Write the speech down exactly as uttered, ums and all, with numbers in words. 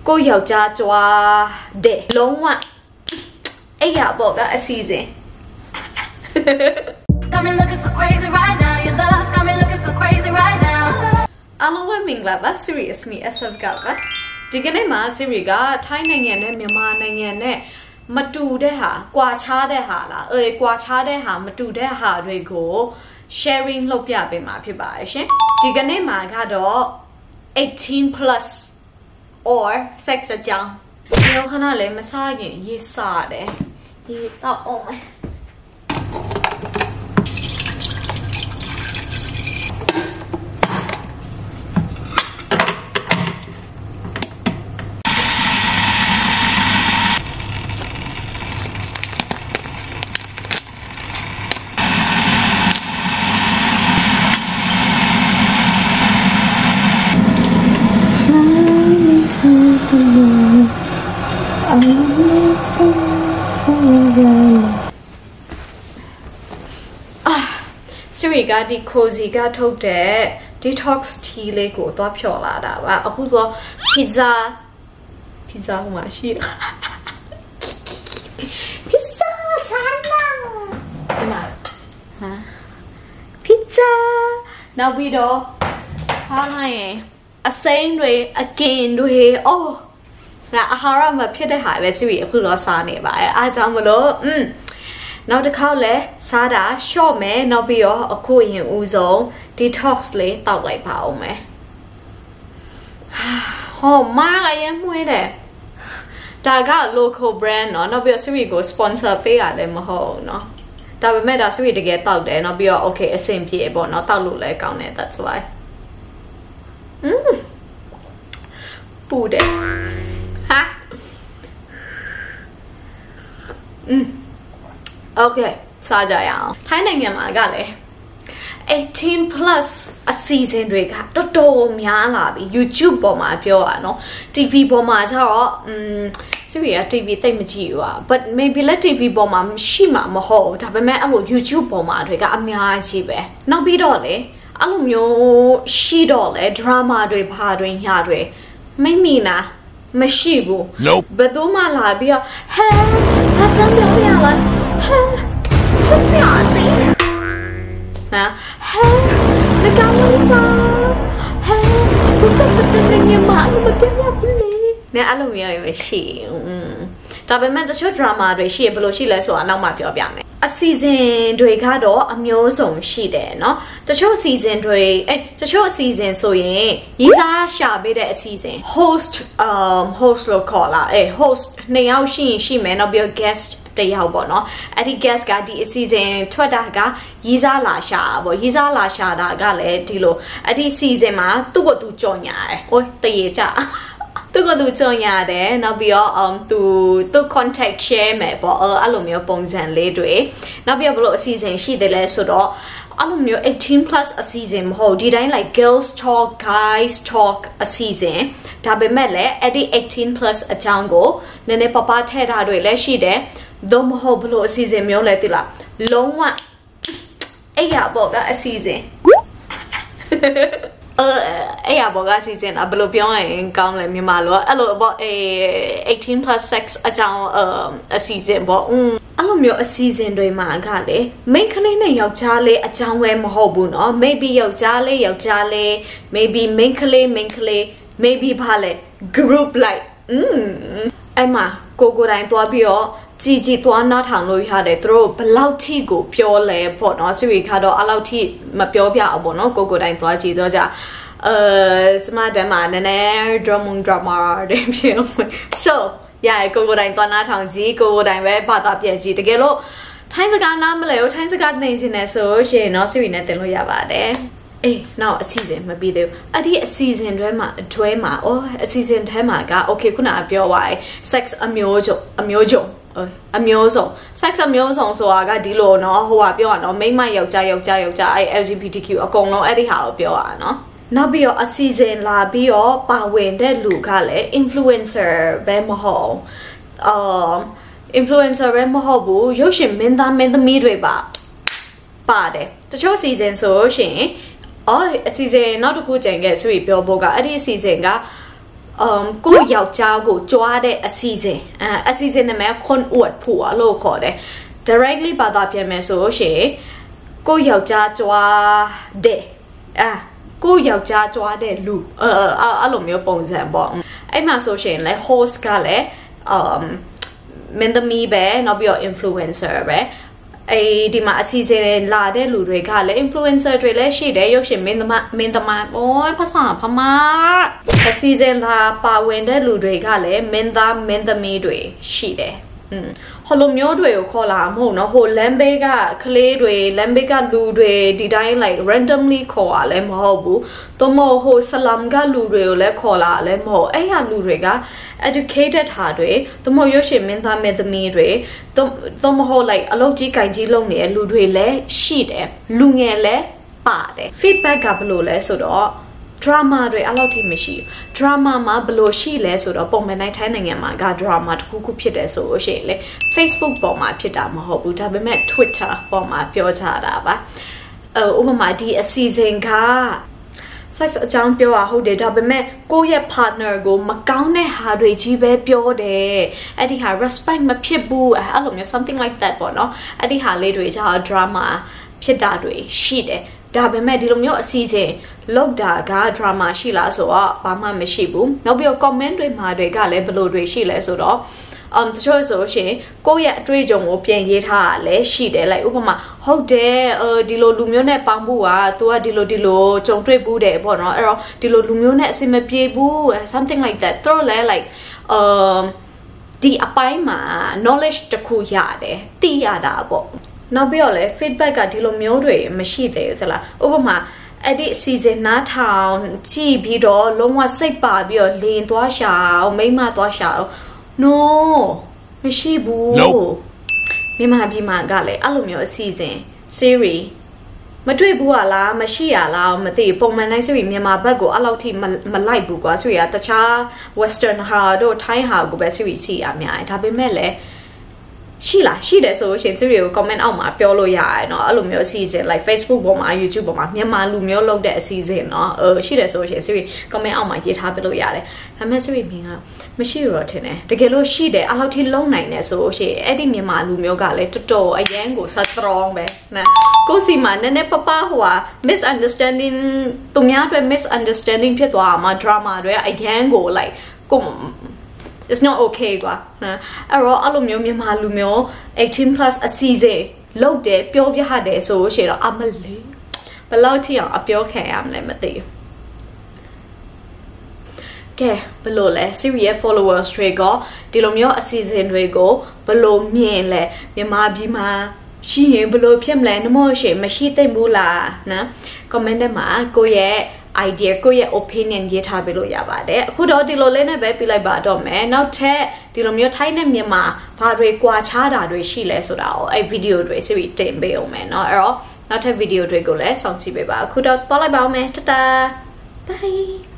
ကိုယောက်ျားကြွားတဲ့လုံးဝအဲ့ရပေါ့ကအစီအစဉ် Got me looking so crazy right now your love's got me looking so crazy right now အားလုံးပဲမင်္ဂလာပါ Serious Me အဆက်ကောက်ကဒီကနေ့မှာ Siri ကထိုင်းနိုင်ငံနဲ့မြန်မာနိုင်ငံနဲ့မတူတဲ့ဟာကွာခြားတဲ့ဟာလားအေးကွာခြားတဲ့ဟာမတူတဲ့ဟာတွေကို sharing လုပ်ပြပေးမှာဖြစ်ပါတယ်ရှင်ဒီကနေ့မှာကတော့ eighteen plus or sex အကြောင်းဒီတော့ခဏလေးမစားရင်ရေးစားတယ်ဒီတော့အောင်မယ်Siri ကဒီ cozy ကထုတ်တဲ့ detox tea လေးကိုသွားဖြော်လာတာပါအခုဆို pizza pizza ဟိုမှာရှိတာ pizza ချာလာနာဟာ pizza နောက်ပြီးတော့ထားလိုက်ရင်အစိမ်းတွေအကင်တွေအော်ဒါအာဟာရမဖြစ်တဲ့ဟာပဲ Siri အခုတော့စားနေပါတယ်အားကြောင့်မလို့อืมနောက်တစ်ခေါက်လဲစားတာ short မယ်နောက်ပြီးတော့အခုရင်ဦးဆုံး detox လေးတောက်လိုက်ပါအောင်မယ်ဟောမားရမ်းမွေးတယ်ဒါက local brand เนาะနောက်ပြီးတော့ Siri ကို sponsor ပေးရလဲမဟုတ်เนาะဒါပေမဲ့ဒါ Siri တကယ်တောက်တယ်နောက်ပြီးတော့ okay အဆင်ပြေပေါ့เนาะတောက်လို့လဲကောင်းတယ် that's why อืมပူတယ်ဟာอืมOkay စားကြရအောင်ထိုင်းနိုင်ငံမှာကလည်း eighteen plus အစီအစဉ်တွေကတော်တော်များလာပြီ YouTube ပေါ်မှာပြောရနော် T V ပေါ်မှာကျတော့อืม Siri က T V တိတ်မကြည့်ဘူးอ่ะ but maybe လက် T V ပေါ်မှာရှိမှာမဟုတ်ဒါပေမဲ့အဲ့လို YouTube ပေါ်မှာတွေကအများကြီးပဲနောက်ပြီးတော့လေအဲ့လိုမျိုးရှိတော့လေ drama တွေဘာတွေညာတွေမိမိနာမရှိဘူးဘယ်သူမှလာပြီးတော့ဟဲဘာကြောင့်ပြောရလဲဟဲချစ်စရာကြီးနော်ဟဲမကောင်းဘူးဟဲဘယ်တော့မှတကယ်မှမပြောရဘူးလေနဲ့အဲ့လိုမျိုးမရှိဘူးဒါပေမဲ့တချို့ drama တွေရှိရဘယ်လိုရှိလဲဆိုတာနောက်မှပြောပြမယ်အစီအစဉ်တွေကတော့အမျိုးစုံရှိတယ်เนาะတချို့အစီအစဉ်တွေအဲတချို့အစီအစဉ်ဆိုရင်ရေးစားရှာပေးတဲ့အစီအစဉ် host um host လို့ခေါ်လာအဲ host နှစ်ယောက်ရှိရင်ရှိမယ်နောက်ပြီး guest တယောက်ပေါ့เนาะအဲ့ဒီ guest ကဒီအစီအစဉ်ထွက်တာကရေးစားလာရှာပေါ့ရေးစားလာရှာတာကလည်းဒီလိုအဲ့ဒီအစီအစဉ်မှာသူ့ကိုသူကြော်ညာတယ်။အိုးတရေကြသူကသူကြော်ညာတယ်နောက်ပြီးတော့ um သူသူ contact share မယ်ပေါ့အဲ့လိုမျိုးပုံစံလေးတွေနောက်ပြီးတော့ဘလို့အစီအစဉ်ရှိတယ်လဲဆိုတော့အဲ့လိုမျိုးeighteen plus အစီအစဉ်မဟုတ်ဒီတိုင်း like girls talk guys talk အစီအစဉ်ဒါပေမဲ့လည်းအဲ့ဒီeighteen plus အကြောင်းကိုနည်းနည်းပပထည့်တာတွေလည်းရှိတယ်သို့မဟုတ်ဘလို့အစီအစဉ်မျိုးလဲသိလားလုံးဝအဲ့ရပေါ့ကအစီအစဉ်အဲအဲ့ရပေါ့ကအစီအစဉ်အဘလို့ပြောရင်ကောင်းလဲမြန်မာလိုအဲ့လိုပေါ့အေးeighteen plus sex အကြောင်းအစီအစဉ်ပေါ့อืมအဲ့လိုမျိုးအစီအစဉ်တွေမှာကလေ main ကလေးနဲ့ယောက်ျားလေးအကြောင်းပဲမဟုတ်ဘူးเนาะ maybe ယောက်ျားလေးယောက်ျားလေး maybe main ကလေး main ကလေး maybe ဘာလဲ group like อืมအဲ့မှာကိုကိုတိုင်းသွားပြီးတော့ကြည်ကြည်သွားနားထောင်လို့ရတယ်သူတို့ဘလောက်ထိကိုပြောလဲပေါ့နော် Siri ကတော့အဲ့လောက်ထိမပြောပြအောင်ပေါ့နော်ကိုကိုတိုင်းသွားကြည်တော့ကြအဲစမတမ်းမှာနည်းနည်း drama drama တွေဖြစ်အောင် so ရကိုကိုတိုင်းသွားနားထောင်ကြည့်ကိုကိုတိုင်းပဲဘာသာပြန်ကြည့်တကယ်လို့ထိုင်းစကားနားမလဲထိုင်းစကားသိနေတယ်ဆိုရှင်နော် Siri နဲ့တင်လို့ရပါတယ်အေးနောက်အစီအစဉ်မပြီးသေးဘူးအဲ့ဒီအစီအစဉ်တွေမှာအတွဲမှာအော်အစီအစဉ်ထဲမှာက okay ခုနကပြောပါရယ် sex အမျိုးစုံအမျိုးစုံအမျိုးစုံ sex အမျိုးစုံဆိုတာကဒီလိုเนาะဟိုကပြောရအောင်မိန်းမယောက်ျားယောက်ျားယောက်ျားအဲ့ L G B T Q အကုန်လုံးအဲ့ဒီဟာကိုပြောရအောင်เนาะနောက်ပြီးတော့အစီအစဉ်လာပြီးတော့ပါဝင်တဲ့လူကလည်း influencer ပဲမဟုတ်အာ influencer ပဲမဟုတ်ဘူးရုပ်ရှင်မင်းသားမင်းသမီးတွေပါပါတယ်တချို့ season ဆိုရှင်အော်အစီအစဉ်နောက်တစ်ခုကြံခဲ့ဆိုပြီးပြောဖို့ကအဲ့ဒီအစီအစဉ်ကကိုယောက်ျားကိုကြွားတဲ့အစီအစဉ်အဲအစီအစဉ်နဲ့ခွန်အွတ်ဖို့လို့ခေါ်တယ် directly ဘာသာပြန်မယ်ဆိုရှင်ကိုယောက်ျားကြွားတဲ့အာကိုယောက်ျားကြွားတဲ့လူအဲအဲ့လိုမျိုးပုံစံပေါ့အဲ့မှာဆိုရှင်လဲ host ကလည်း um မင်းသမီးပဲနောက်ပြီးတော့ influencer ပဲအဲ့ဒီမှာအစီအစဉ်လာတဲ့လူတွေကလည်း influencer တွေလည်းရှိတယ်ရုပ်ရှင်မင်းသမမင်းသမโอ้ยภาษาพม่าအစီအစဉ်လာပါဝင်တဲ့လူတွေကလည်းမင်းသားမင်းသမီးတွေရှိတယ်อืมဟိုလိုမျိုးတွေကိုခေါ်လာမဟုတ်နော်ဟိုလမ်ဘေးကကလေးတွေလမ်ဘေးကလူတွေဒီတိုင်း like randomly ခေါ်ရလဲမဟုတ်ဘူးသို့မဟုတ်ဟိုဆလမ်ကလူတွေကိုလည်းခေါ်လာလဲမဟုတ်အဲ့ဟာလူတွေက educated ဟာတွေသို့မဟုတ်ရွှေရှင်မင်းသားမင်းသမီးတွေသို့မဟုတ် like အလုပ်ကြီးကင်ကြီးလုပ်နေတဲ့လူတွေလည်းရှိတယ်လူငယ်လည်းပါတယ် feedback ကဘယ်လိုလဲဆိုတော့ drama တွေအဲ့လောက်ထိမရှိဘူး drama မှာဘယ်လိုရှိလဲဆိုတော့ပုံမှန်တိုင်းထိုင်းနိုင်ငံမှာက drama တစ်ခုခုဖြစ်တယ်ဆိုလို့ရှိရင်လေ Facebook ပေါ်မှာဖြစ်တာမဟုတ်ဘူးဒါပေမဲ့ Twitter ပေါ်မှာပြောကြတာပါအဲဥပမာဒီအစီအစဉ်က size အကြောင်းပြောတာဟုတ်တယ်ဒါပေမဲ့ကိုယ့်ရဲ့ partner ကိုမကောင်းတဲ့ဟာတွေကြီးပဲပြောတယ်အဲ့ဒီဟာ respect မဖြစ်ဘူးအဲ့လိုမျိုး something like that ပေါ့နော်အဲ့ဒီဟာလေးတွေကြာ drama ဖြစ်တာတွေရှိတယ်ဒါပေမဲ့ဒီလိုမျိုးအစီအစဉ်လောက်တာက drama ရှိလားဆိုတော့ဘာမှမရှိဘူးနောက်ပြီးတော့ comment တွေမှာတွေကလည်းဘယ်လိုတွေရှိလဲဆိုတော့ um တချို့ဆိုရှင်ကိုယ့်ရဲ့အတွေ့အကြုံကိုပြန်ရေးထားတာလည်းရှိတယ် like ဥပမာဟုတ်တယ်အဲဒီလိုလူမျိုးနဲ့ပေါင်းဖို့က तू ကဒီလိုဒီလိုကြုံတွေ့ဘူးတယ်ပေါ့နော်အဲ့တော့ဒီလိုလူမျိုးနဲ့အဆင်မပြေဘူး something like that သူတို့လည်း like um ဒီအပိုင်းမှာ knowledge တခုရတယ်သိရတာပေါ့နောက်ပြီးတော့လည်း feedback ကဒီလိုမျိုးတွေမရှိသေးဘူးသလားဥပမာအဲ့ဒီ season နားထောင်ကြည့်ပြီးတော့လုံးဝစိတ်ပါပြီးတော့လင်းသွားရှာအောင်မိမသွားရှာအောင် no မရှိဘူးမြန်မာပြည်မှာကလည်းအဲ့လိုမျိုးအစီအစဉ် series မတွေ့ဘူးလားမရှိရလားမသိပုံမှန်တိုင်း series မြန်မာဘက်ကိုအဲ့လောက်ထိမလိုက်ဘူးကွာ series ကတခြား western ဟာတို့ Thai ဟာကိုပဲ series ကြည့်ရများတယ်ဒါပေမဲ့လည်းရှိလားရှိတယ်ဆိုရှင် series ကို comment အောက်မှာပြောလို့ရတယ်เนาะအဲ့လိုမျိုးအစီအစဉ် like Facebook ပေါ်မှာ YouTube ပေါ်မှာမြန်မာလူမျိုးလုပ်တဲ့အစီအစဉ်เนาะအဲရှိတယ်ဆိုရှင် series comment အောက်မှာရေးထားပြလို့ရတယ်ဒါပေမဲ့ series မင်းကမရှိတော့ထင်တယ်တကယ်လို့ရှိတယ်အဲ့လောက်ထိလုံးနိုင်တယ်ဆိုရှင်အဲ့ဒီမြန်မာလူမျိုးကလည်းတော်တော်အရန်ကို strong ပဲနော်ကိုစီမှာနည်းနည်းပပဟိုဟာ misunderstanding သူများအတွက် misunderstanding ဖြစ်သွားမှာ drama တွေအရန်ကို like ကိုit's not okay ကွာနော်အဲ့တော့အဲ့လိုမျိုးမြန်မာလူမျိုး eighteen plus အစီအစဉ်လုပ်တယ်ပြောပြရတယ်ဆိုလို့ရှိရင်တော့အမလေးဘယ်လောက်ထိအောင်အပြောခံရမလဲမသိဘူးကဲဘယ်လိုလဲ series followers တွေကဒီလိုမျိုးအစီအစဉ်တွေကိုဘယ်လိုမြင်လဲမြန်မာပြည်မှာရှိရင်ဘယ်လိုဖြစ်မလဲနှမို့ရှိမရှိသိမ့်ဘူးလားနော် comment ထဲမှာကိုယ့်ရဲ့ idea ကိုယ့်ရဲ့ opinion ရေးထားပေးလို့ရပါတယ်အခုတော့ဒီလိုလေးနဲ့ပဲပြလိုက်ပါတော့မယ်နောက်ထပ်ဒီလိုမျိုးထိုင်းနဲ့မြန်မာဘာတွေကွာခြားတာတွေရှိလဲဆိုတာကိုအဲ့ video တွေ series တင်ပေးအောင်မယ်เนาะအဲ့တော့နောက်ထပ် video တွေကိုလည်းစောင့်ကြည့်ပေးပါအခုတော့သွားလိုက်ပါဦးမယ်တတာ bye